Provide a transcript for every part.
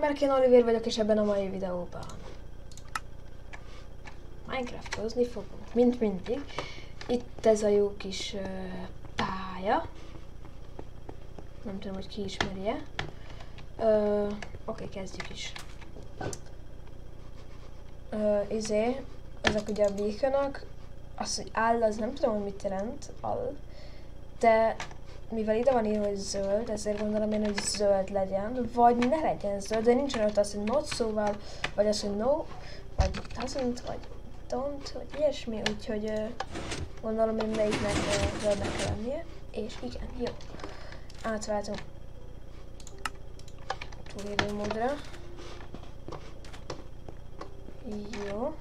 emberek, én Oliver vagyok, és ebben a mai videóban Minecraftozni fogunk, mint mindig. Itt ez a jó kis pálya. Nem tudom, hogy ki ismeri-e. Oké, kezdjük is. Ezek ugye a beaconok. Az, hogy áll, az nem tudom, hogy mit jelent, de mivel ide van írva, hogy zöld, ezért gondolom én, hogy zöld legyen, vagy ne legyen zöld, de nincsen ott az, hogy not, szóval, vagy az, hogy no, vagy doesn't, vagy don't, vagy ilyesmi, úgyhogy gondolom én melyiknek zöldnek kell lennie, és igen, jó. Átváltunk túlélő módra. Jó.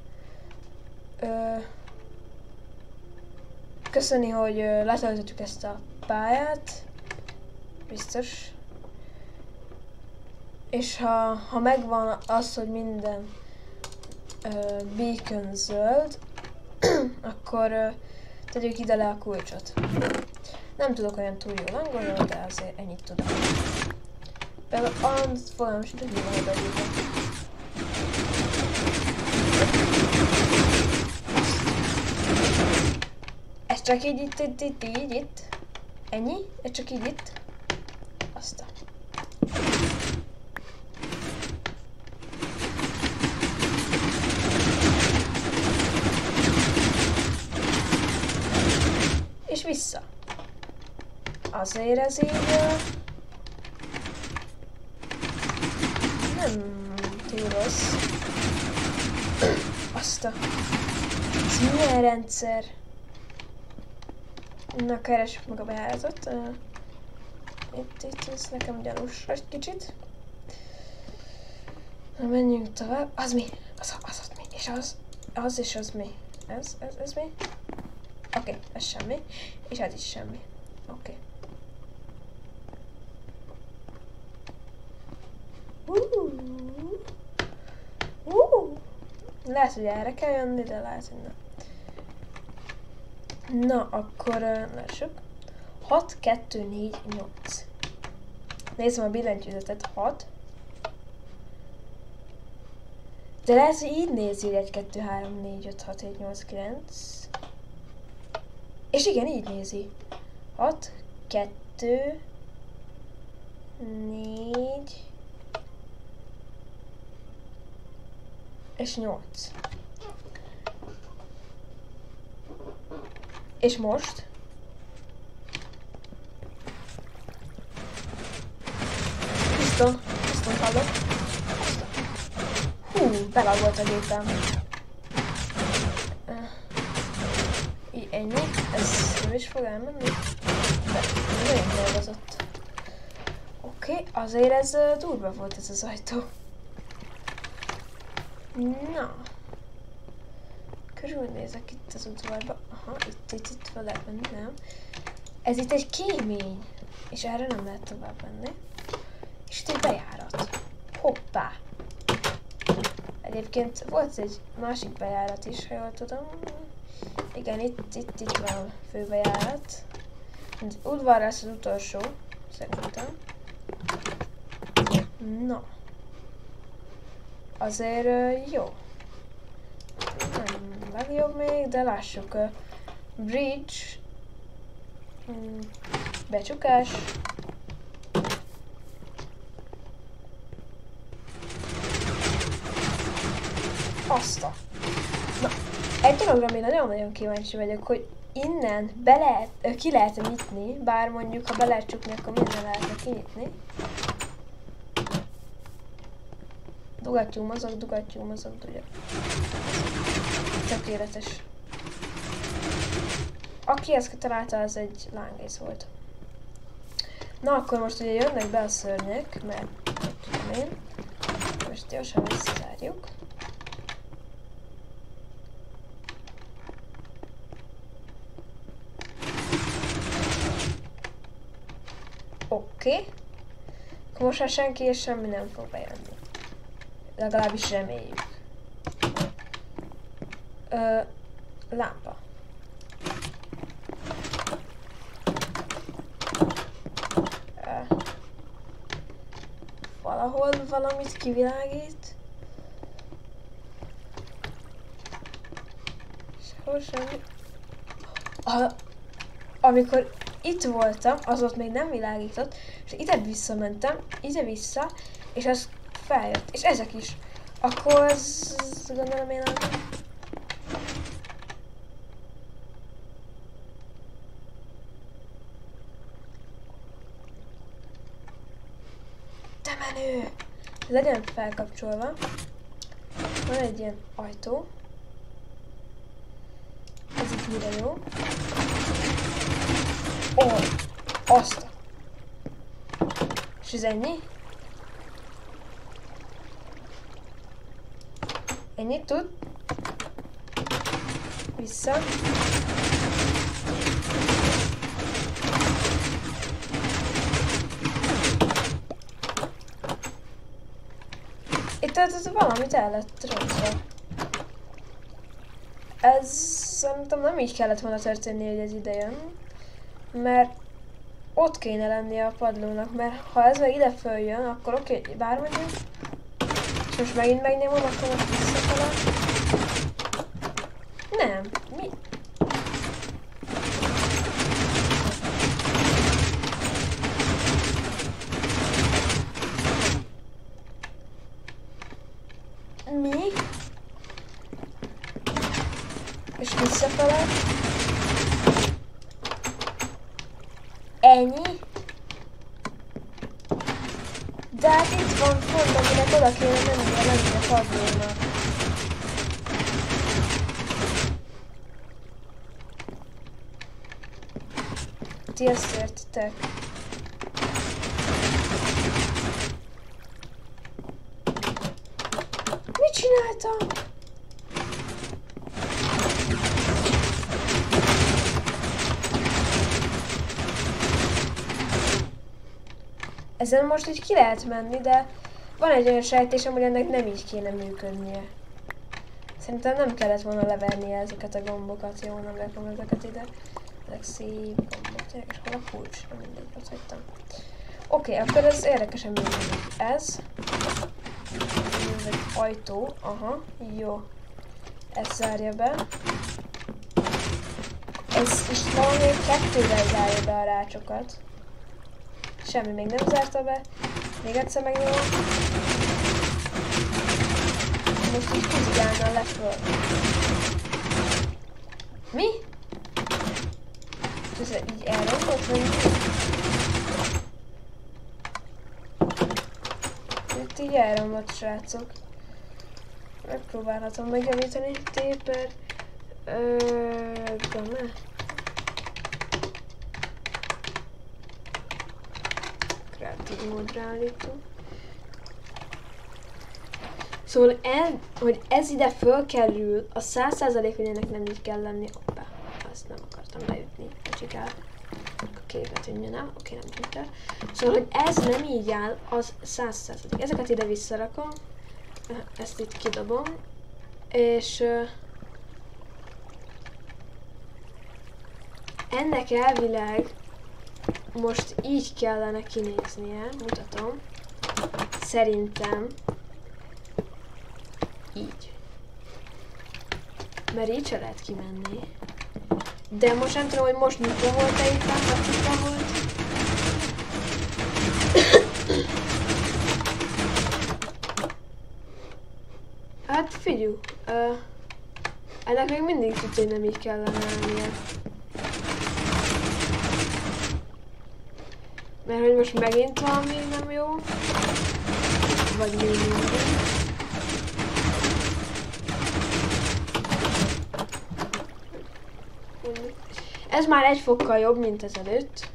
Köszöni, hogy letöltöttük ezt a pályát. Biztos. És ha megvan az, hogy minden beacon zöld, akkor tegyük ide le a kulcsot. Nem tudok olyan túl jól angolul, de azért ennyit tudok. Például azt fogalmam sincs, hogy mi van oda írva. Ez csak így itt. Ennyi? Ez csak így itt. Aztán. És vissza. Azért ez így nem túl rossz. Aztán. Ez milyen rendszer? Na, keressük meg a bejáratot. Itt ez nekem gyanús egy kicsit. Na, menjünk tovább. Az mi? Az mi? És az mi? Ez mi? Oké, ez semmi. És ez is semmi. Oké. Lehet, hogy erre kell jönni, de lehet, hogy nem. Na, akkor lássuk. 6, 2, 4, 8. Nézzem a billentyűzetet. 6. De lehet, hogy így nézi, 1, 2, 3, 4, 5, 6, 7, 8, 9. És igen, így nézi. 6, 2, 4 és 8. És most? Piston hallok. Hú, belagolt a gépem. Ennyi, ez nem is fog elmenni. De nagyon dolgozott. Oké, azért ez durva volt ez az ajtó. Na. Körülnézek itt az udvarba. Aha, itt fel lehet menni, nem? Ez itt egy kémény. És erre nem lehet tovább menni. És itt egy bejárat. Hoppá! Egyébként volt egy másik bejárat is, ha jól tudom. Igen, itt van a főbejárat. Udvar lesz az utolsó, szerintem. Na. Azért jó. Nem legjobb még, de lássuk. Bridge. Becsukás. Azta. Na, egy dologra még nagyon-nagyon kíváncsi vagyok, hogy innen ki lehet nyitni, bár mondjuk ha be lehet csukni, akkor minden lehetne kinyitni. Dugattyú mozog. Tökéletes. Aki ezt találta, az egy lángész volt. Na, akkor most ugye jönnek be a szörnyek, mert tudom én. Most gyorsan visszazárjuk. Oké. Akkor most már senki és semmi nem fog bejönni. Legalábbis reméljük. Lámpa. valahol valamit kivilágít. Sehol semmi. Amikor itt voltam, az ott még nem világított, és ide visszamentem, ide-vissza, és az feljött. És ezek is. Akkor az gondolom én de menő! Legyen felkapcsolva. Van egy ilyen ajtó. Ez itt mire jó? Ó, azt! És ez ennyi? Ennyit tud? Vissza. Itt valamit el lett rontva. Ez szerintem nem így kellett volna történni, hogy ez ide jön. Mert ott kéne lennie a padlónak, mert ha ez meg ide följön, akkor oké, bármegyünk. És most megint megnyomom, akkor most visszafele. Nem, mi? Mi? És visszafele. Ennyi? De hát itt van pont, aminek oda kéne mennie lenni a padlónak. Ti ezt értitek? Mit csináltam? Ezen most így ki lehet menni, de van egy olyan sejtésem, hogy ennek nem így kéne működnie. Szerintem nem kellett volna leverni ezeket a gombokat, jó, nem rakom ezeket ide. Ezek szép gombok, tényleg, és hol a kulcs? Nem mindegy, ott hagytam. Oké, akkor ez érdekesen működik. Ez egy ajtó, aha, jó. Ez zárja be. Ez is valami kettővel zárja be a rácsokat. Semmi még nem zárta be. Még egyszer megnyomom. Most így húzigálna le föl. Mi? Ez így elromlott, vagy mi? Itt így elromlott, srácok. Megpróbálhatom megjavítani. Téper. Game. Creative módra állítunk. Szóval hogy ez ide fölkerül, a 100% hogy ennek nem így kell lenni. Hoppá, azt nem akartam beütni. Kicsikál. A képet tűnjön el. Oké, nem tűnt el. Szóval, hogy ez nem így áll, az 100%. Ezeket ide visszarakom. Ezt itt kidobom. És ennek elvileg most így kellene kinéznie, mutatom. Szerintem így. Mert így se lehet kimenni. De most nem tudom, hogy most nyitva volt-e itt, vagy nyitva volt. Hát figyelj, ennek még mindig tudja, hogy nem így kellene lennie. Mert hogy most megint valami nem jó. Vagy még mindig. Ez már egy fokkal jobb, mint ezelőtt.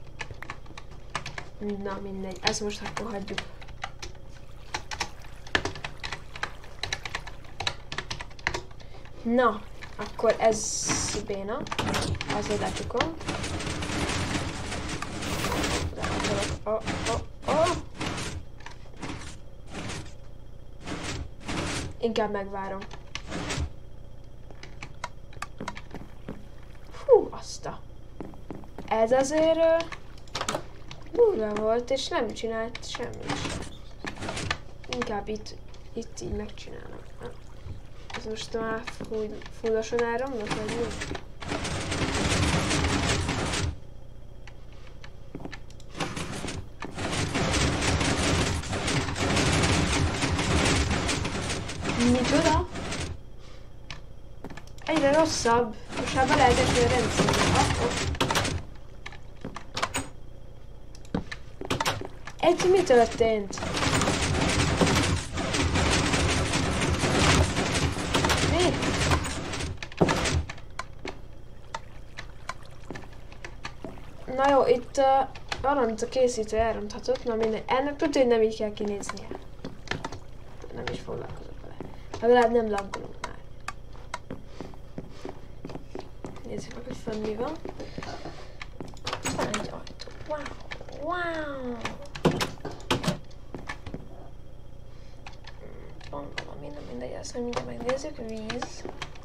Na mindegy, ezt most akkor hagyjuk. Na, akkor ez béna. Azért lecsukom. Inkább megvárom. Hú, azta. Ez azért durva volt, és nem csinált semmit sem. Inkább itt így megcsinálom. Ez most már fullosan elromlott, vagy mi? Micsoda? Egyre rosszabb. Most már be lehet esni a rendszerbe. Mi történt? Mi? Na jó, itt arant a készítő elronthatott, na minden. Ennek tudja, hogy nem így kell kinéznie. Nem is foglalkozok vele. Legalább nem laggolunk már. Nézzük meg, hogy fönn mi van. Van egy ajtó. Wow! Wow! Van valami, nem mindegy, azt hogy mindjárt megnézzük. Víz.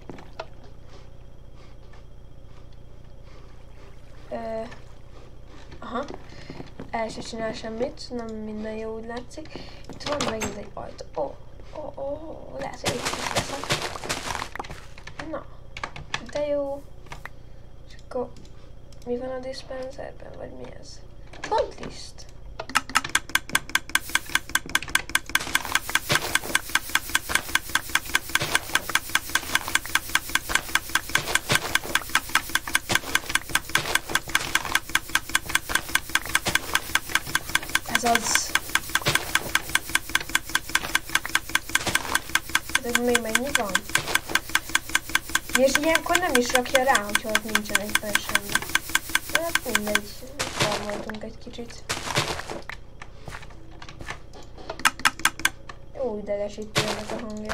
Aha. El se csinál semmit, nem minden jó, úgy látszik. Itt van megint egy ajtó. Lehet, hogy itt is leszek. Na, de jó. És akkor mi van a dispenserben, vagy mi ez? Pontlist. Ez az. Ez még mennyi van? És ilyenkor nem is rakja rá, hogyha ott nincsen éppen semmi. Hát mindegy, farmoltunk egy kicsit. Jó idegesítő ennek a hangja.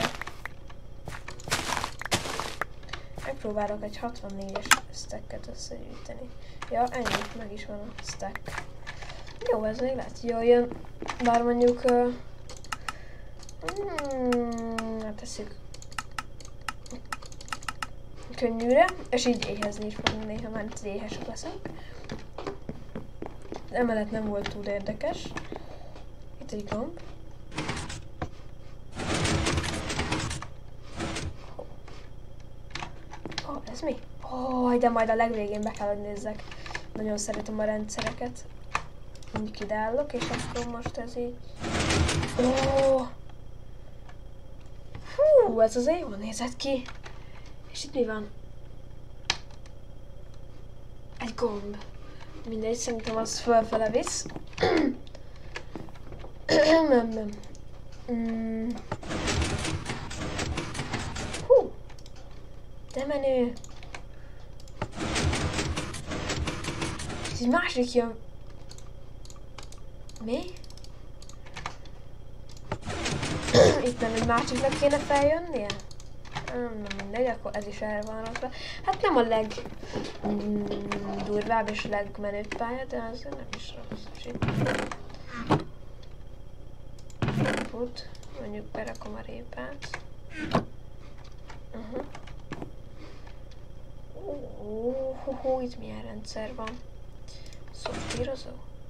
Megpróbálok egy 64-es stacket összegyűjteni. Ja, ennyi, meg is van a stack. Jó, ez még lehet jól jön, bár mondjuk... hát tesszük könnyűre, és így éhezni is fogunk néha, mert éhesek leszünk. Emellett nem volt túl érdekes. Itt egy gomb. Ez mi? De majd a legvégén be kell, hogy nézzek. Nagyon szeretem a rendszereket. Mondjuk ide állok, és akkor most ez így... Hú, ez azért jól nézett ki. És itt mi van? Egy gomb. Mindegy, szerintem az fölfele visz. Hú, de menő. És egy másik jön. Mi? Itt nem egy másiknak kéne feljönnie? Nem mindegy, akkor ez is erre van rakva. Hát nem a legdurvább és legmenőbb pálya, de az nem is rossz. Fut, mondjuk berakom a répát. Itt milyen rendszer van? Szortírozó?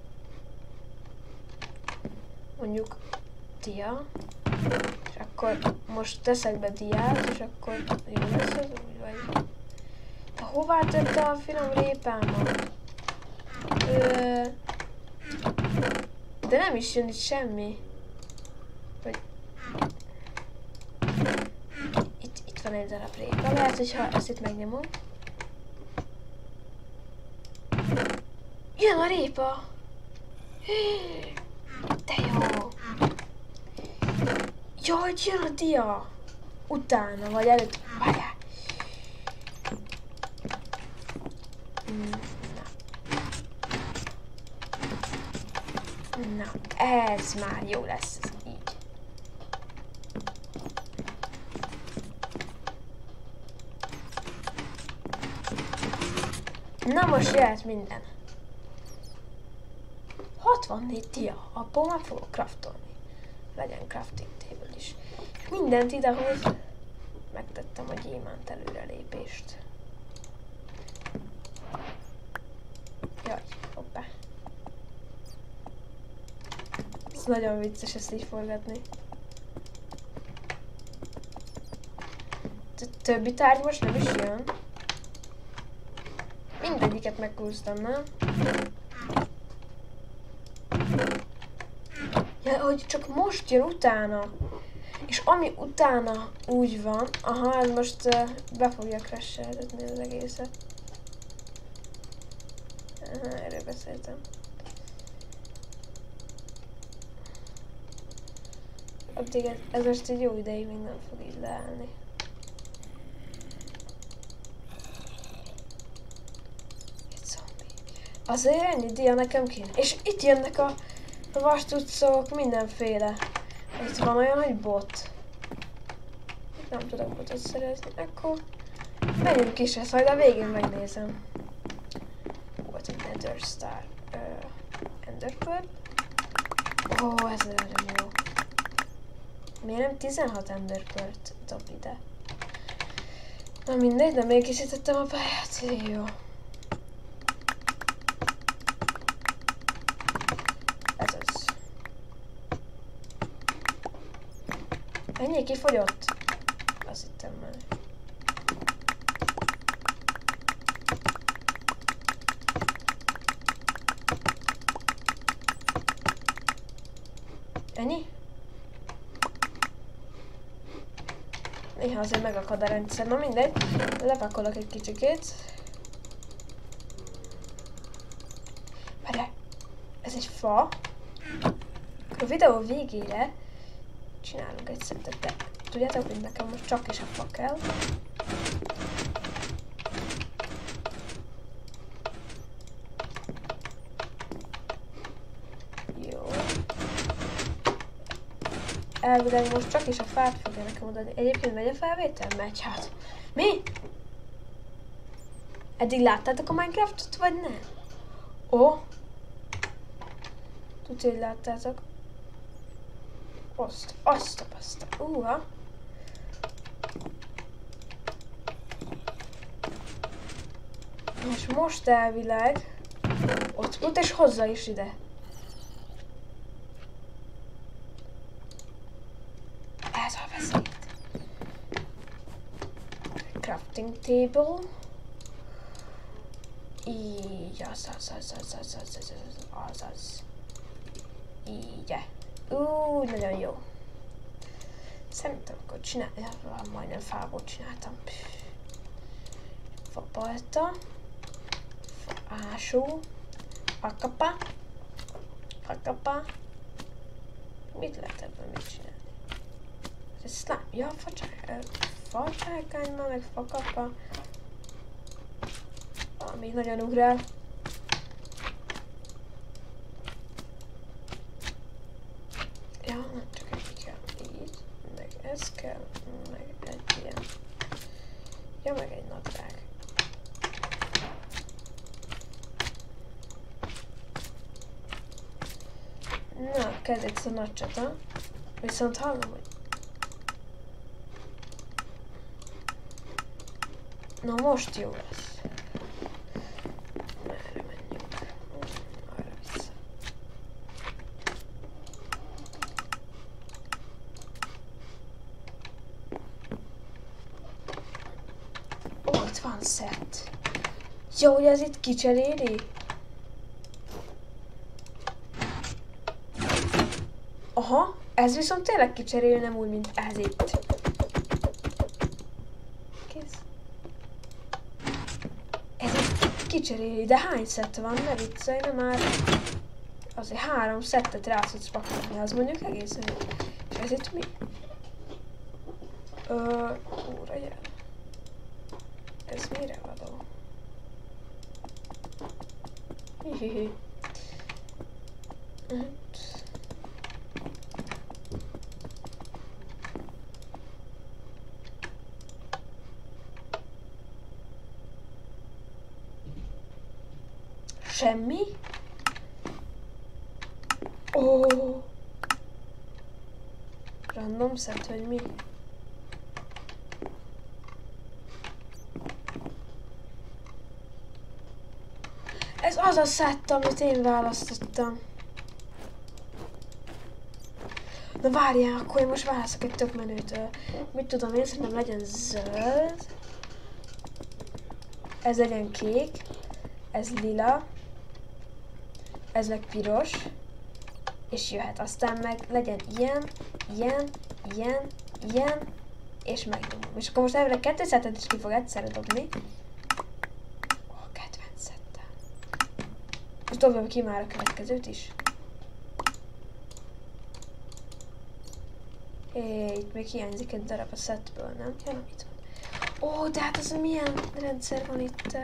Mondjuk dia, és akkor most teszek be diát, és akkor jó lesz ez úgy, vagy... De hová tette a finom répámat? De nem is jön itt semmi. Vagy... Itt van egy darab répa, lehet, hogyha ezt itt megnyomom. Jön a répa! De jó! Jaj, jön a dia! Utána, vagy előtt... Várjál! Na, ez már jó lesz, ez így. Na most jöhet minden. 64 dia, abból már fogok craftolni. Legyen crafting table is. És mindent idehoz megtettem a gyémánt előrelépést. Jaj, hoppá. Ez nagyon vicces ezt így forgatni. többi tárgy most nem is jön. Mindegyiket megkúztam, nem? Ja, hogy csak most jön utána. És ami utána úgy van, aha, ez most be fogja crasheltetni az egészet. Aha, erről beszéltem. Addig ez most egy jó ideig még nem fog így leállni. Egy zombi. Azért ennyi dia nekem kéne. És itt jönnek a vastucok, mindenféle. Itt van olyan, hogy bot. Itt nem tudok botot szerezni. Akkor menjünk is ezt, majd a végén megnézem. Volt egy Nether Star. Ender Pearl. Ó, ez nagyon jó. Miért nem 16 Ender Pearl-t dob ide? Na mindegy, de még készítettem a pályát. Jó. Ez az. Ennyi kifogyott? Azt hittem már. Ennyi? Néha azért megakad a rendszer, na mindegy. Lepakolok egy kicsikét. Várjál, ez egy fa. A videó végére csinálunk egy szettet, de tudjátok, hogy nekem most csak is a fa kell. Jó. Elvileg most csak is a fát fogja nekem odaadni. Egyébként megy a felvétel? Megy, hát. Mi? Eddig láttátok a Minecraftot, vagy nem? Ó. Tudja, hogy láttátok. Azt a paszta. És most elvileg ott volt, és hozza is ide. Ez a veszélyt. Crafting table. Így, azaz. Így. Nagyon jó. Szerintem akkor csinálja, majdnem fából csináltam. Fapalta. Ásó. Fakapa. Mit lehet ebből mit csinálni? Ez slime. Ja, facsákány, meg fakapa. Ami nagyon ugrál. Ja, nem csak egy kell. Így. Meg ez kell. Meg egy ilyen. Ja, meg egy nadrág. Na, kezdett a nagy csata. Viszont hallom, hogy... Na most jó lesz. Merre menjünk? Arra vissza. Ó, itt van szett. Jó, hogy ez itt kicseréli? Aha, ez viszont tényleg kicseréli, nem úgy, mint ez itt. Kész. Ez itt kicseréli, de hány szett van? Ne viccelj, nem már. Azért 3 szettet rá tudsz pakolni, az mondjuk egészen jó. És ez itt mi? Óra jel. Ez mire való? Hihihi. Semmi? Ó. Random set, hogy mi? Ez az a set, amit én választottam. Na várjál, akkor én most válaszok egy tök menőtől. Mit tudom én, szerintem legyen zöld. Ez legyen kék. Ez lila. Ez meg piros. És jöhet. Aztán meg legyen ilyen, ilyen, ilyen, ilyen. És megnyomom. És akkor most elvileg 2 szettet is ki fog egyszerre dobni. Kedvenc szettem. Most dobjam ki már a következőt is. Itt még hiányzik egy darab a szettből, nem? Ja, nem, itt van. Ó, de hát az milyen rendszer van itt?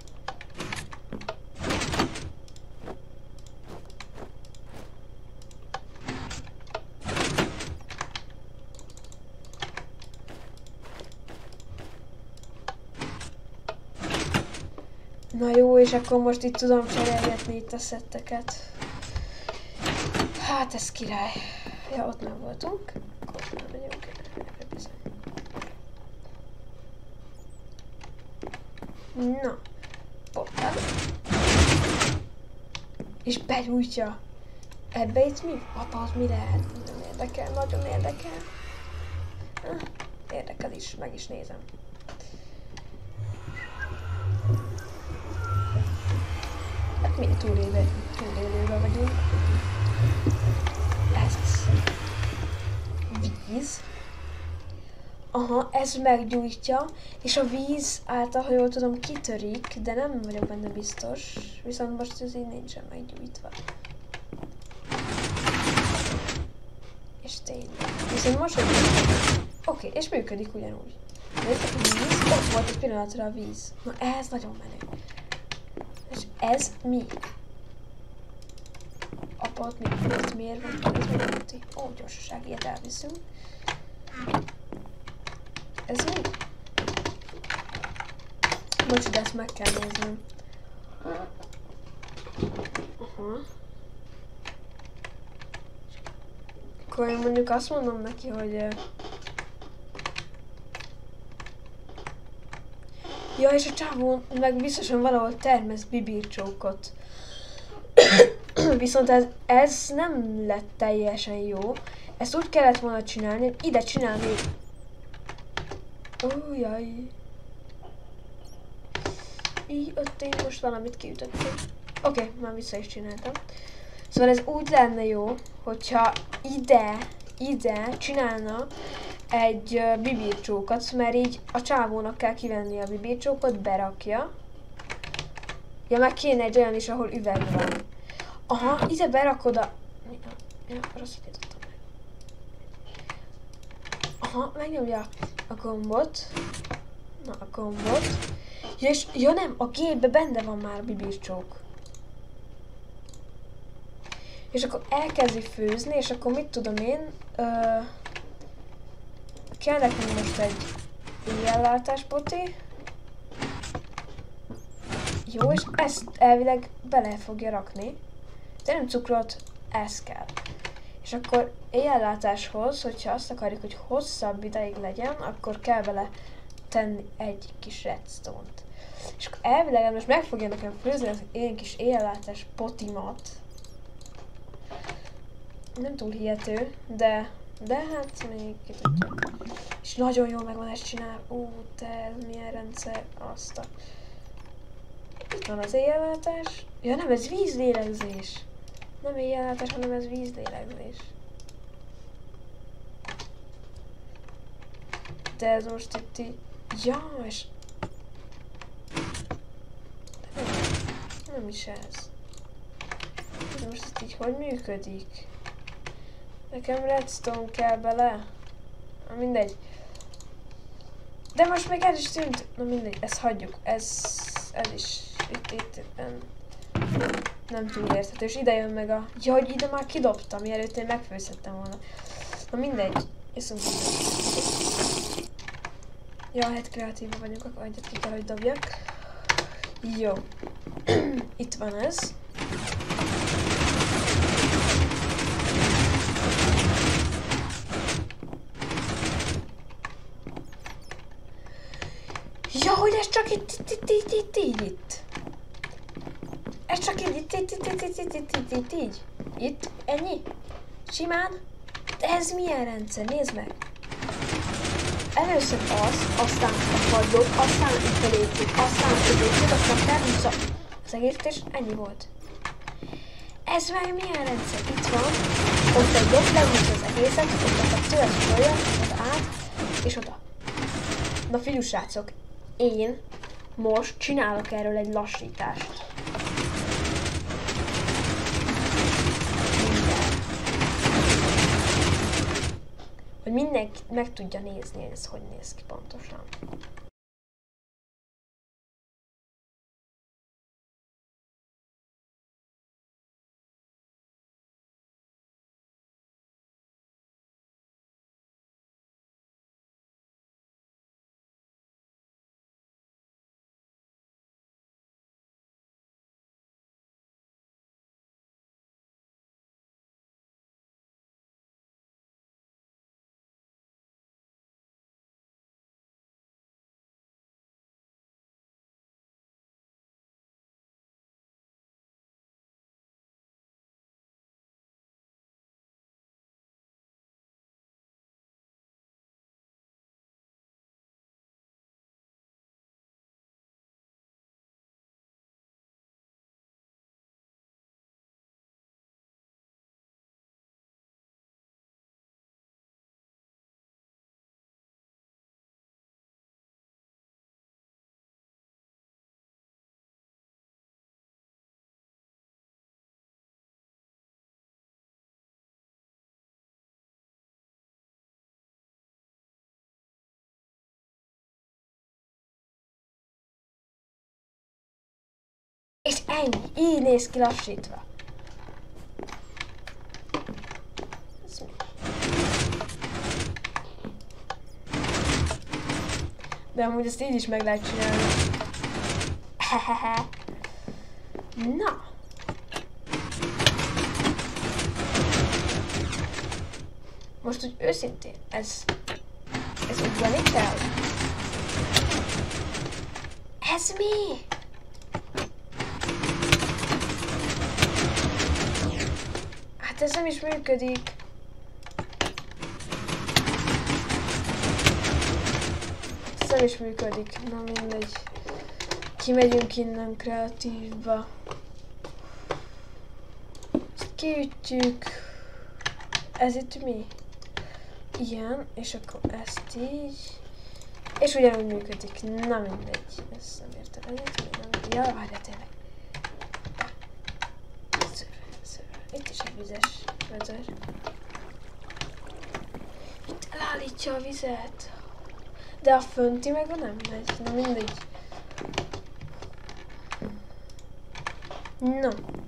Na jó, és akkor most itt tudom cserélgetni itt a szetteket. Hát ez király. Ja, ott nem voltunk. Akkor nem megyünk. Na. Hoppá. És begyújtja. Ebbe itt mi? Apa, az mi lehet? Nem érdekel, nagyon érdekel. Érdekel is, meg is nézem. Hát mi túlélőben vagyunk. Ez víz. Aha, ez meggyújtja, és a víz által, ha jól tudom, kitörik, de nem vagyok benne biztos. Viszont most ez így nincsen meggyújtva. És tényleg. Viszont most, hogy... Oké, és működik ugyanúgy. Nézzük, a víz, ott volt egy pillanatra a víz. Na ez nagyon menő. És ez mi? Apa, ott mi? Miért van? Ez miért van? Ó, gyorsaság, ilyet elviszünk. Ez mi? Bocsi, de ezt meg kell néznem. Aha. Akkor én mondjuk azt mondom neki, hogy... Ja, és a csávó meg biztosan valahol termesz bibircsókot. Viszont ez nem lett teljesen jó. Ezt úgy kellett volna csinálni, ide csinálni. Jaj. Így, ott én most valamit kiütöttem. Oké, már vissza is csináltam. Szóval ez úgy lenne jó, hogyha ide csinálna egy bibircsókat, mert így a csávónak kell kivenni a bibircsókot, berakja. Ja, meg kéne egy olyan is, ahol üveg van. Aha, ide berakod a... Ja, rosszat írtam meg. Aha, megnyomja a gombot. Na, a gombot. Ja, és, ja nem, a gépbe benne van már a bibircsók. És akkor elkezdi főzni, és akkor mit tudom én, kell nekem most egy éjjellátás-poti. Jó, és ezt elvileg bele fogja rakni. De nem cukrot, ez kell. És akkor éjjellátáshoz, hogyha azt akarjuk, hogy hosszabb ideig legyen, akkor kell bele tenni egy kis redstone-t. És akkor elvileg most meg fogja nekem főzni az én kis éjjellátás potimat. Nem túl hihető, de hát még ki tudja. És nagyon jól meg van ezt csinál. Te ez milyen rendszer, azt a... Itt van az éjjellátás. Ja nem, ez vízlélegzés. Nem éjjellátás, hanem ez vízlélegzés. De ez most itt így... Ja, és... Nem is ez. De most itt így hogy működik? Nekem redstone kell bele. Na mindegy. De most még el is tűnt. Na mindegy, ezt hagyjuk. Ez is itt nem túl érthető. És ide jön meg a... Ja, hogy ide már kidobtam, mielőtt én megfőzhettem volna. Na mindegy. Iszunk mindent. Ja, hát kreatíva vagyok, akkor egyet ki kell, hogy dobjak. Jó. Itt van ez. Ja, hogy ez csak itt. Ez csak így. Itt, ennyi. Simán. ez milyen rendszer? Nézd meg! Először az, aztán a padlót, aztán itt a lépcsőt, aztán a lépcsőt, aztán felhúzza az egészet, és ennyi volt. Ez meg milyen rendszer? Itt van, ott egy jobb, lehúzza az egészet, ott a kettő, ez följön, oda át, és oda. Na figyelj, srácok, én most csinálok erről egy lassítást. Hogy mindenki meg tudja nézni, hogy ez hogy néz ki pontosan. És ennyi, így néz ki lassítva. De amúgy ezt így is meg lehet csinálni. Na. Most úgy őszintén, ez ugrani kell? Ez mi? Hát ez nem is működik. Ez nem is működik. Na mindegy. Kimegyünk innen kreatívba. Ezt kiütjük. Ez itt mi? Ilyen, és akkor ezt így. És ugyanúgy működik. Na mindegy. Ezt nem értem. Ja, várjál tényleg. Itt is egy vizes vezér. Itt elállítja a vizet. De a fönti meg nem megy. Na mindegy. No.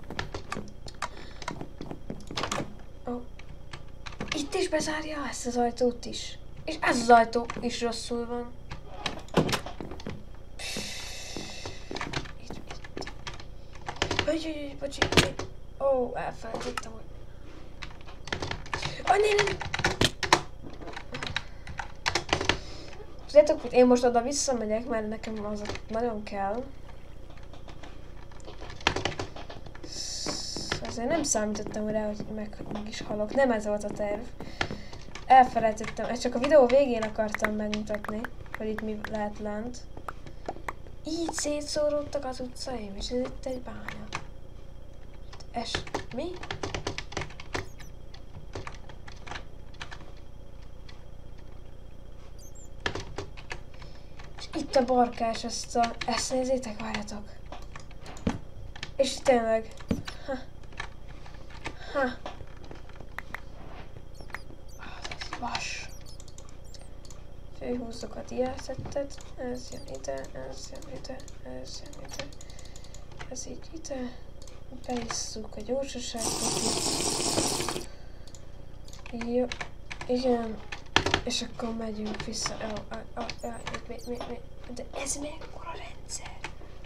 Oh. Itt is bezárja ezt az ajtót is. És ez az ajtó is rosszul van. Itt. Bocsi. Ó, elfelejtettem, hogy... nem! Tudjátok, hogy én most oda visszamegyek, mert nekem az nagyon kell. Azért nem számítottam rá, hogy meg is halok. Nem ez volt a terv. Elfelejtettem. Ezt csak a videó végén akartam megmutatni, hogy itt mi lehet lent. Így szétszóródtak az utcaim, és ez itt egy bánya. Mi? És itt a barkás, ezt nézzétek, várjatok. És tényleg. Ez vas. Főhúzzuk a diászettet. Ez jön ide, ez jön ide, ez jön ide. Ez így ide. Beisszuk a gyorsaságot. Jó, igen. És akkor megyünk vissza. De ez mekkora rendszer?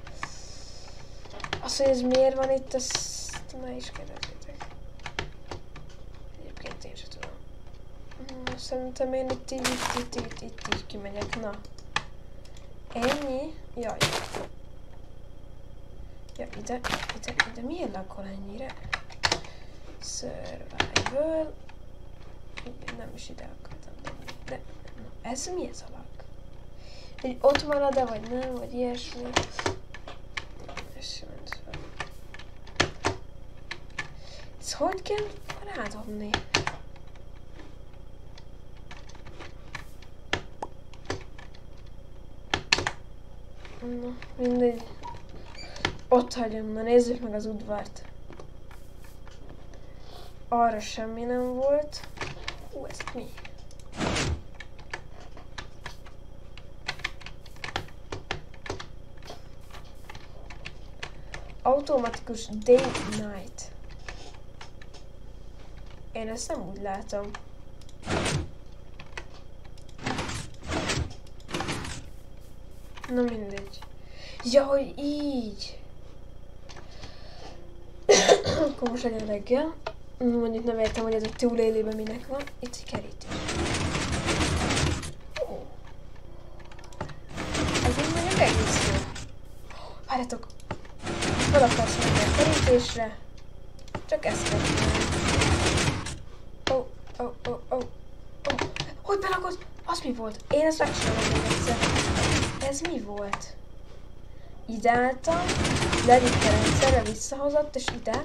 Az, hogy ez miért van itt, ezt már is kérdezzétek. Egyébként én sem tudom. Szerintem én itt így kimegyek. Na. Ennyi? Jaj. Ja, ide. Miért lakol ennyire? Survival. Nem is ide akartam tenni. De na, ez mi ez a lag? Hogy ott marad-e, vagy nem, vagy ilyesmi. Ez sem ment fel. Ez hogy kell rádobni? Na, mindegy. Ott hagyom, na nézzük meg az udvart. Arra semmi nem volt. Ez mi? Automatikus day-night. Én ezt nem úgy látom. Na mindegy. Ja, hogy így. Akkor most legyen reggel. Mondjuk nem értem, hogy ez a túlélőben minek van. Itt egy kerítés. Ez így mondjuk egész jó. Várjatok. Fel akarsz menni a kerítésre. Csak ezt kell csinálni. Hogy belakod? Az mi volt? Én ezt megcsinálom még egyszer. Ez mi volt? Ide álltam, levitte rendszerre, visszahozott, és ide.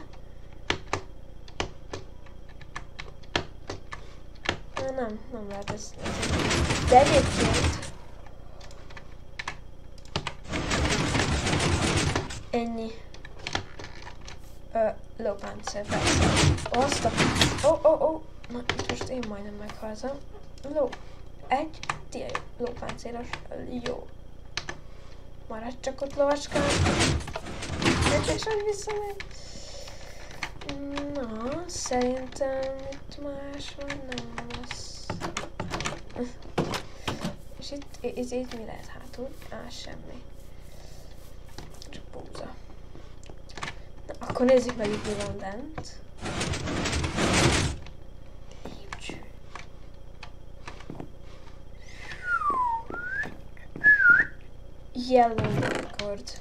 Nem lehet ez. De egyébként... Ennyi. Lópáncél, persze. Azt a... Na, itt most én majdnem meghaltam. Egy lópáncélos. Jó. Maradj csak ott, lovacskám. És hogy visszamegy. Na, szerintem itt más van, nem lesz. És itt mi lehet hátul? Semmi. Csak búza. Na, akkor nézzük meg itt mi van bent. Yellow record.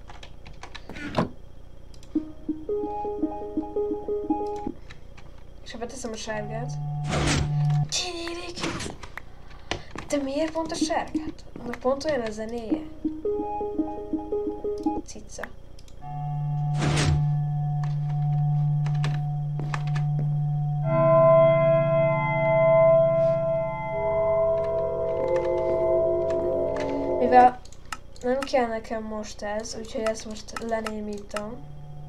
És ha beteszem a sárgát. Kinyílik! De miért pont a sárgát? Annak pont olyan a zenéje. Cica. Mivel nem kell nekem most ez, úgyhogy ezt most lenémítom.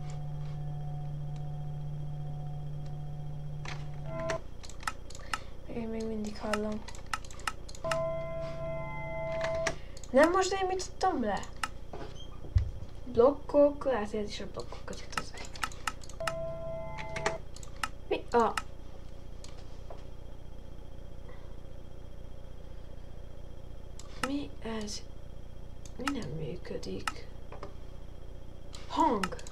Én még mindig hallom. Nem most némítottam le? Blokkok, lehet ez is a blokkokat jutottak. Mi a... Mi ez? Mi nem működik? Hang!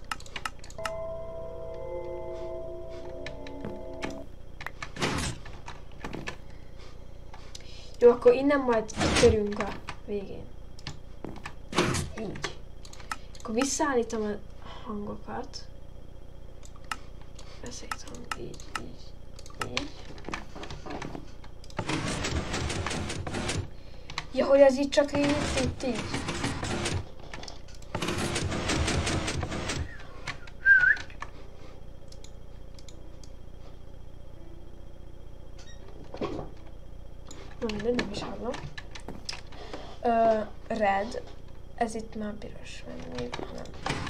Jó, akkor innen majd kitörünk a végén. Így. Akkor visszaállítom a hangokat. Beszéltem így. Ja, hogy ez így csak így. Nem is hallom. Red. Ez itt már piros, mert még nem.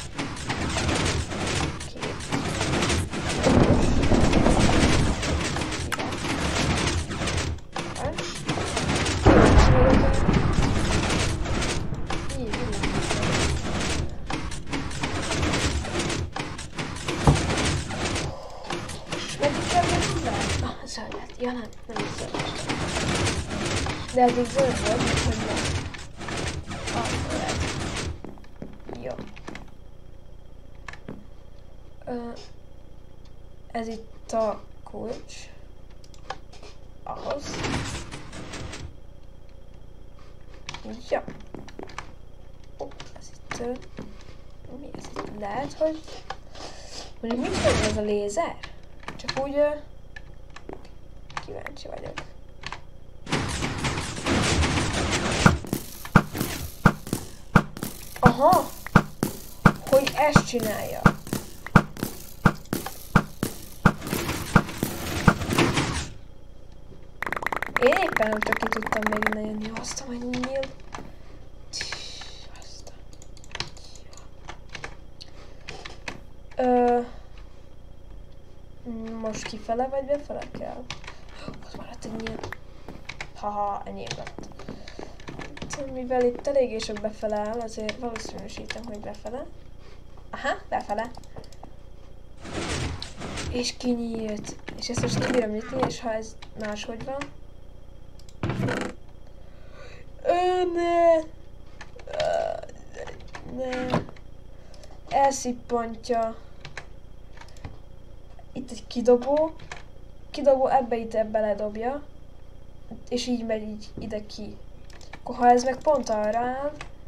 Két. Zöldet. Ja nem is zöldet. De eddig zöld volt, hogy nem. Jó. Ez itt a kulcs. Ahhoz. Ja. Ez itt... Mi ez itt? Lehet, hogy... Mondjuk mit csinál ez a lézer? Csak úgy... Kíváncsi vagyok. Aha! Hogy ezt csinálja. Én éppen, hogy ki tudtam még innen jönni, azt a nyíl. Most kifele vagy befele kell? Ott maradt egy nyíl. Haha, ennyi lett. Mivel itt eléggé sok befele áll, azért valószínűsítem, hogy befele. Aha, befele. És kinyílt. És ezt most kibírom nyitni, és ha ez máshogy van. Ne! Ne! Elszippantja. Itt egy kidobó. Kidobó ebbe ide beledobja. És így megy így ide ki. Akkor ha ez meg pont arra áll,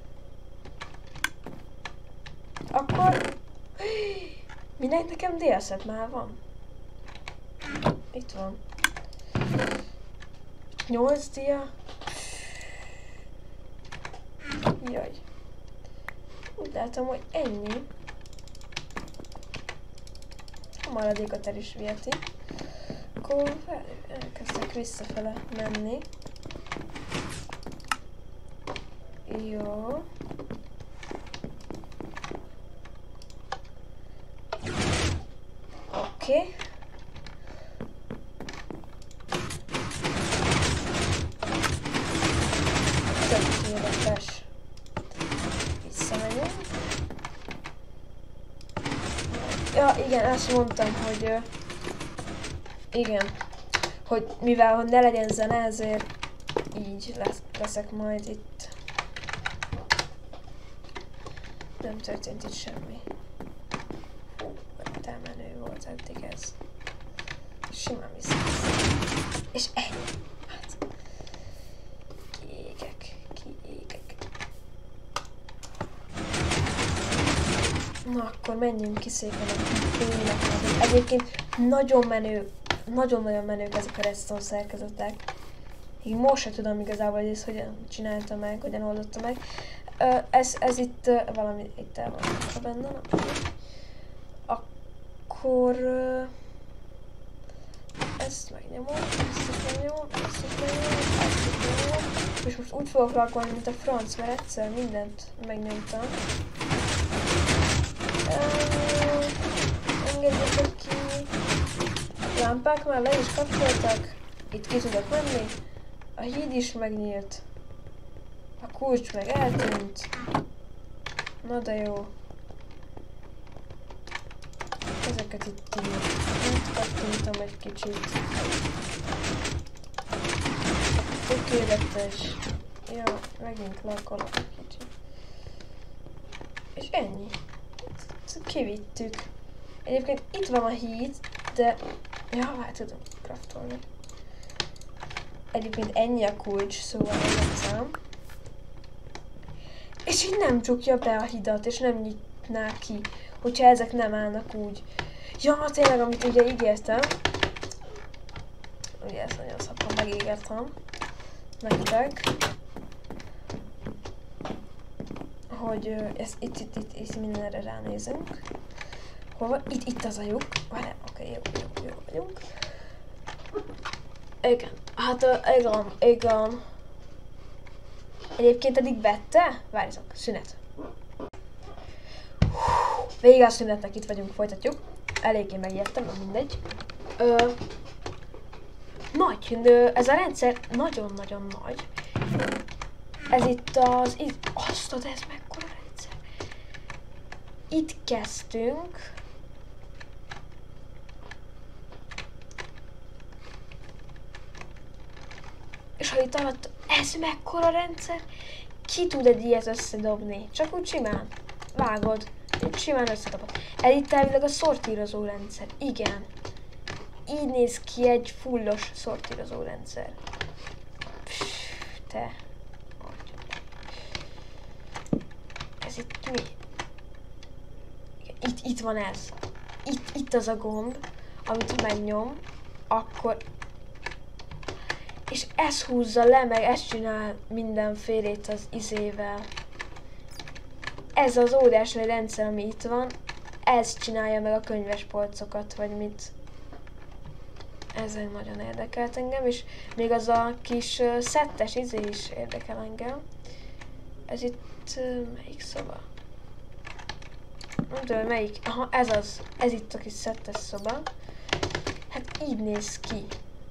akkor... Minek nekem délszet már van? Itt van. 8 dia. Jaj. Úgy látom, hogy ennyi. A maradékot el is viheti. Akkor elkezdek visszafele menni. Jó. Oké. Tökéletes. Visszamegyünk. Ja, igen, azt mondtam, hogy... igen. Hogy mivel hogy ne legyen zene, ezért így leszek majd itt. Nem történt itt semmi. Hú, de menő volt eddig ez. Simán viszont. És ennyi. Hát. Kiégek. Na akkor menjünk ki szépen a tényleg. Egyébként nagyon-nagyon menők ezek a redstone szerkezetek. Én most sem tudom igazából, hogy ezt hogyan csinálta meg, hogyan oldotta meg. Ez itt valami itt el van benne. Akkor ezt megnyomom, ezt megnyomom. És most úgy fogok rakolni, mint a franc, mert egyszer mindent megnyomtam. Engedjétek ki. Lámpák már le is kapcsoltak. Itt ki tudok menni. A híd is megnyílt. A kulcs meg eltűnt. Na de jó. Ezeket itt így kattintom egy kicsit. Tökéletes. Ja, megint lakolok egy kicsit. És ennyi. Kivittük. Egyébként itt van a híd, de... ja, hát tudom craftolni. Egyébként ennyi a kulcs, szóval megnyitszám. És így nem csukja be a hidat, és nem nyitná ki, hogyha ezek nem állnak úgy. Ja, tényleg, amit ugye ígértem. Ugye ezt nagyon szappan megígértem nektek. Hogy itt mindenre ránézünk. Hova? Itt az a lyuk. Várjál, oké, jó vagyunk. Igen, hát igen. Egyébként eddig vette? Várjatok, szünet. Vége a szünetnek, itt vagyunk, folytatjuk. Eléggé megijedtem, nem mindegy. Ez a rendszer nagyon-nagyon nagy. Ez itt az... de ez mekkora rendszer. Itt kezdtünk. És ha itt alatt, ez mekkora rendszer? Ki tud egy ilyet összedobni? Csak úgy simán. Vágod. Így simán összedobod. Ez itt elvileg a szortírozó rendszer. Igen. Így néz ki egy fullos szortírozó rendszer. Te. Ez itt mi? Itt van ez. Itt az a gomb, amit megnyom, akkor És ez húzza le, meg ez csinál mindenfélét az izével. Ez az óriási rendszer, ami itt van, ez csinálja meg a könyvespolcokat, vagy mit. Ez nagyon érdekelt engem, és még az a kis szettes izé is érdekel engem. Ez itt melyik szoba? Nem tudom, melyik. Aha, ez az. Ez itt a kis szettes szoba. Hát így néz ki.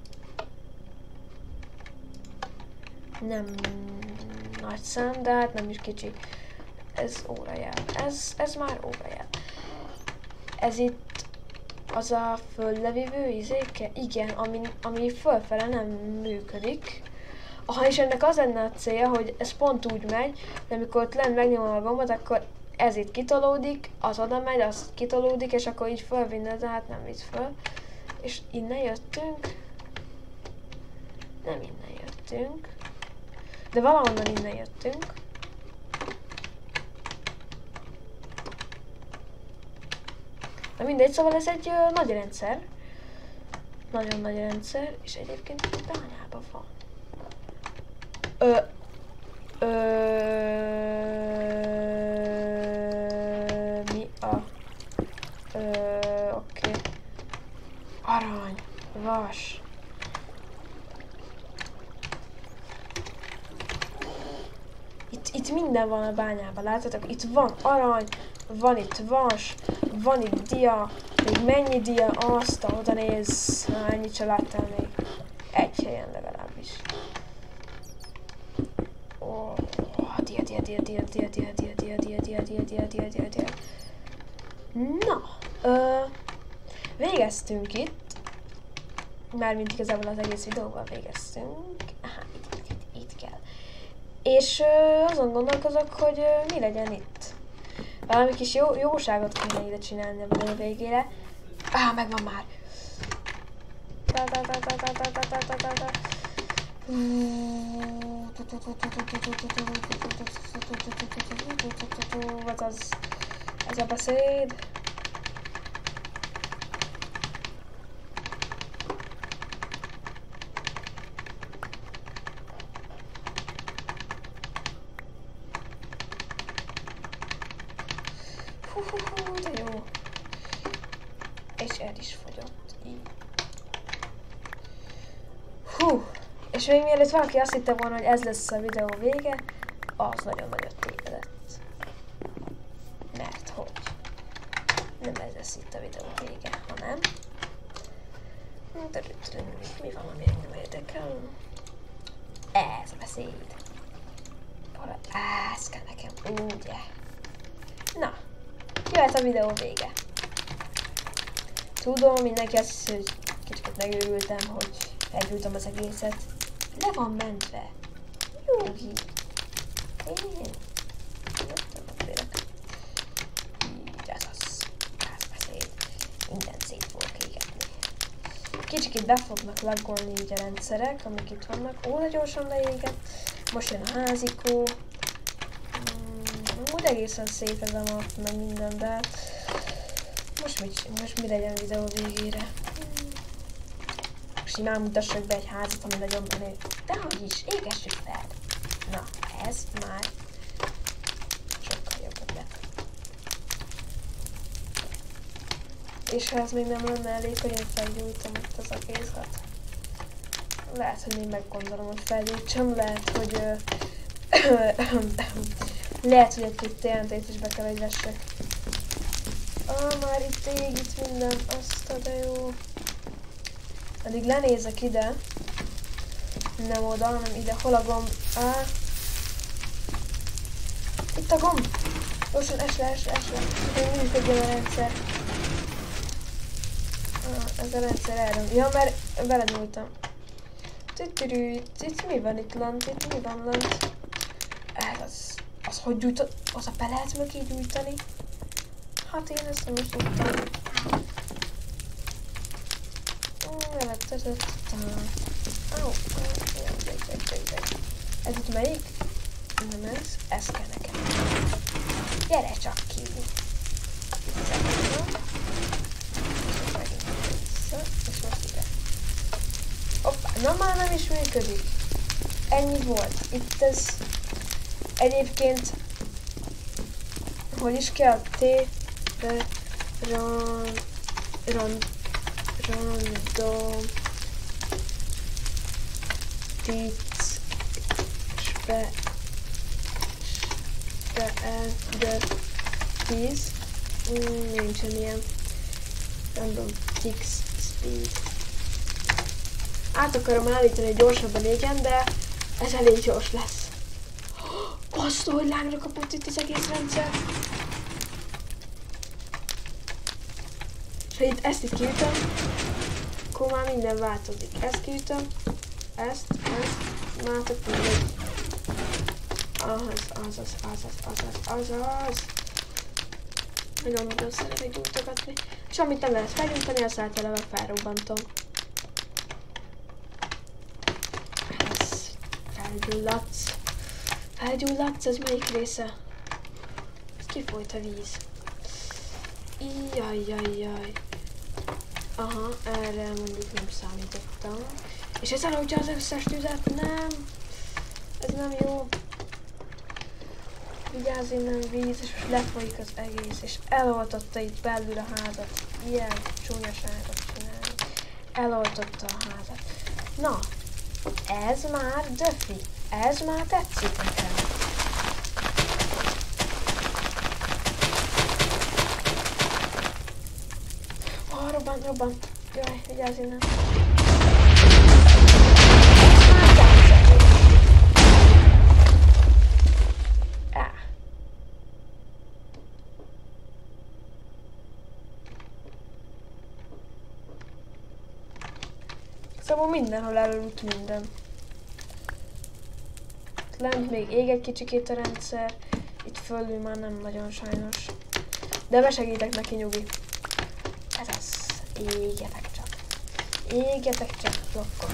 Nem nagy szám, de hát nem is kicsi. Ez órajel. Ez már órajel. Ez itt az a földlevívő izéke? Igen, ami fölfele nem működik. Aha, és ennek az lenne a célja, hogy ez pont úgy megy, hogy amikor ott lent megnyomom a gombot, akkor ez itt kitolódik, az oda megy, az kitolódik, és akkor így fölvinne, de hát nem visz föl. És innen jöttünk. Nem innen jöttünk. De valahonnan innen jöttünk. Na mindegy, szóval ez egy nagy rendszer. Nagyon nagy rendszer, és egyébként itt bányában van. Mi a... oké. Arany, vas. Itt minden van a bányában, láthatok? Itt van arany, van itt vas, van itt dia, még mennyi dia, azt oda néz, ennyit se láttál még. Egy helyen legalábbis. Dia. Na, végeztünk itt. Mármint igazából az egész videóval végeztünk. Aha, itt kell. És azon gondolkozok, hogy mi legyen itt. Valami kis jóságot kéne ide csinálni a videó végére. Megvan már. Ez a beszéd. De jó. És el is fogyott. Így. És még mielőtt valaki azt hitte volna, hogy ez lesz a videó vége, az nagyon nagyot tévedett. Mert hogy nem ez lesz itt a videó vége, hanem... Mi van, ami engem érdekel? Ez a beszéd. Ez kell nekem, ugye? Na, jöhet a videó vége. Tudom, mindenki azt hiszi, hogy kicsit megőrültem, hogy elgyújtom az egészet. Le van mentve. Jogi. Én. Ez az. Ez beszéd. Minden szét fogok égetni. Kicsit be fognak laggolni így a rendszerek, amik itt vannak. Óra gyorsan leégett. Most jön a házikó. Úgy egészen szép ez a map, meg minden, de most mi legyen a videó végére? Simán mutassak be egy házat, ami nagyon menő. Dehogy is, égessük fel. Na, ez már sokkal jobb ötlet. És ha ez még nem lenne elég, hogy én felgyújtom itt az egészet. Lehet, hogy még meggondolom, hogy felgyújtsam, lehet, hogy lehet, hogy egy-két TNT-t is be kell, hogy vessek. Már itt ég, itt minden, azt de jó. Addig lenézek ide. Nem oda, hanem ide. Hol a gomb? Itt a gomb! Gyorsan, es le. Hogy működjön a rendszer. Ez a rendszer erre. Ja, mert belenyúltam. Itt mi van itt lent? Itt mi van lent? Ez az hogy gyújtod? Az a be lehet mögé gyújtani? Hát én ezt nem is tudtam. Ez itt melyik? Nem ez. Ez kell nekem. Gyere csak ki! És most ide. Hoppá, na már nem is működik. Ennyi volt. Itt ez egyébként hogy is kell? Random text nincsen ilyen random text speed. Át akarom állítani, hogy gyorsabban légyen, de ez elég gyors lesz. Azt, hogy lángra kapott itt az egész rendszer. És ha ezt itt kiütöm, akkor már minden változik. Ezt kiütöm, ezt, már tök mindegy. Azaz. Nagyon szeretnék gyújtogatni. És amit nem lehet felgyújtani, azt általában felrobbantom. Ez felgyulladsz, ez melyik része? Ez kifolyt a víz. Jaj. Aha, erre mondjuk nem számítottam. És ez elhagyja az összes tüzet? Nem. Ez nem jó. Vigyázz, innen víz, és most lefolyik az egész, és eloltotta itt belül a házat. Ilyen csúnyaságot csinálni. Eloltotta a házat. Na, ez már döfi. Ez már tetszik nekem. Robban. Jaj, vigyázz innen. Szóval mindenhol elaludt minden. Lent még ég egy kicsikét a rendszer, itt fölül már nem nagyon sajnos. De besegítek neki, nyugi. Ez az. Égetek csak, blokkon.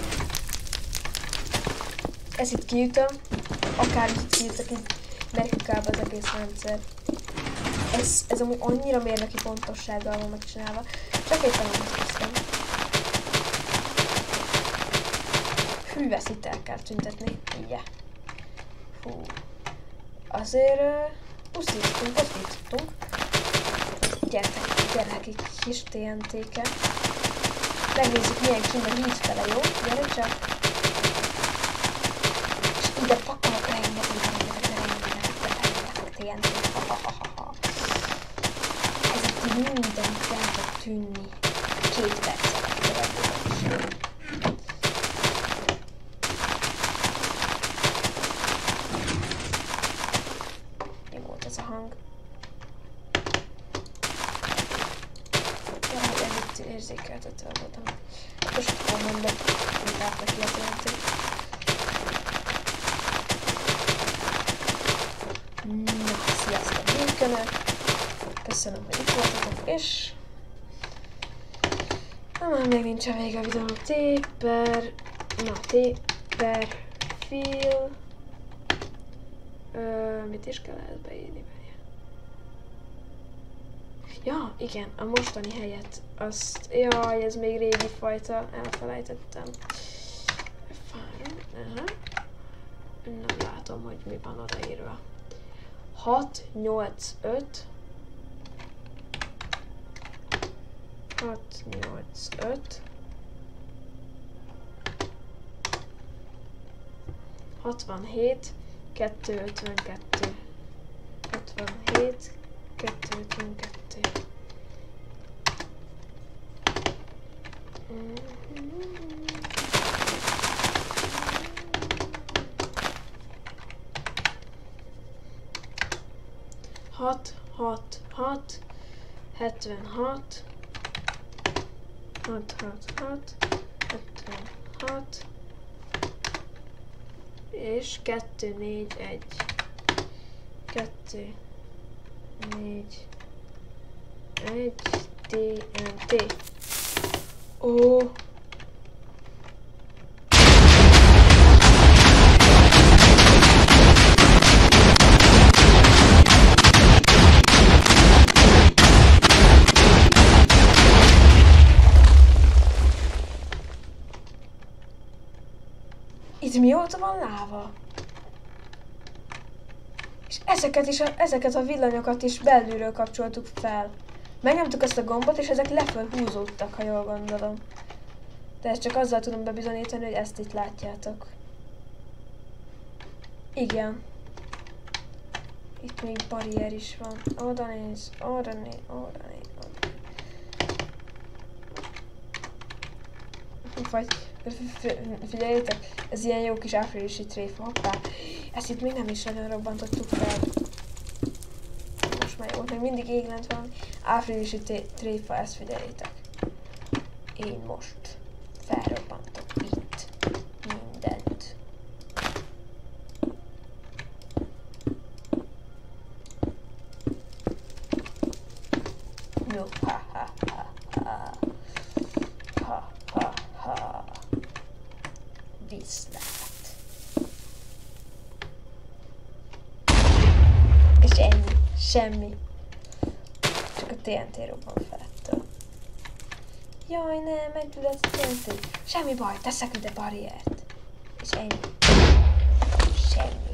Ezt itt kiütöm, akármit kiütök, így megkükálva az egész rendszer. Ez amúgy annyira mérnöki pontossággal van megcsinálva. Csak éppen amit kezdtem. Hű, ezt itt el kell tüntetni. Igen. Hú. Azért pusztítottunk. Gyertek egy kis TNT-ket. Megnézzük milyen kint a híd fele, jó? Gyere csak! És ide pakolok rengeteg TNT-t. Ez itt mindent el fog tűnni. 2 perc alatt. Mi volt ez a hang? Érzékeltetve voltam. Most tudom mondani, hogy látnak ki a TNT. Na, sziasztok, gyűjkönök! Köszönöm, hogy itt voltatok, és... Na, már még nincs a vége a videónak. T-per-fill... mit is kell ezt beírni? Ja, igen, a mostani helyet, azt, jaj, ez még régi fajta, elfelejtettem. Nem látom, hogy mi van odaírva. 6, 8, 5. 6, 8, 5. 67, 252. 67, 252. 6, 6, 6, 76, 6, 6, 6, 76, és 2, 4, 1, 2, 4, 1, TNT. Ó! Itt mióta van láva? És ezeket a villanyokat is belülről kapcsoltuk fel. Megnyomtuk ezt a gombot, és ezek leföl húzódtak, ha jól gondolom. De ezt csak azzal tudom bebizonyítani, hogy ezt itt látjátok. Igen. Itt még barrier is van. Oda néz, oda néz, oda néz, oda. Vagy, figyeljétek, ez ilyen jó kis áprilisi tréfa, hoppá. Ezt itt még nem is nagyon robbantottuk fel. Most már jó, még mindig églent van. Áprilisi tréfa, ezt figyeljétek. Én most felrobbantok itt mindent. No, ha ha ha ha. Ha ha ha. Viszlát. És ennyi. Semmi. Csak a TNT robban felettől. Jaj, ne, meggyulladt a TNT. Semmi baj, teszek ide barriert. És ennyi. Semmi.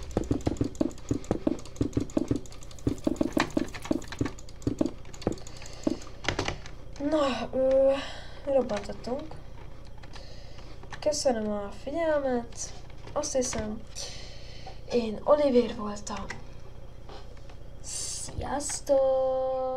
Na, robbantottunk. Köszönöm a figyelmet. Azt hiszem, én Oliver voltam. Sziasztok!